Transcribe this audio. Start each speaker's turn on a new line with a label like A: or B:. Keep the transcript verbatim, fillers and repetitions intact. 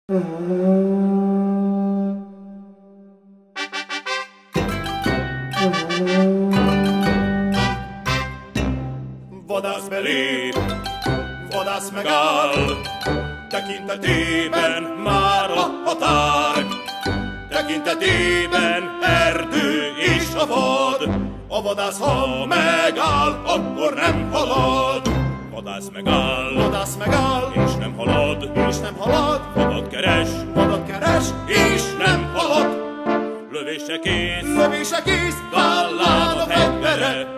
A: Vadász belép, vadász megáll, tekintetében már a határ. Tekintetében erdő és a vad, a vadász, ha megáll, akkor nem halad. Vadász megáll, vadász megáll, és nem halad, és nem halad. Vadat keres, vadat keres, és nem halad. Lövése kész, lövése kész, vállán a fegyvere,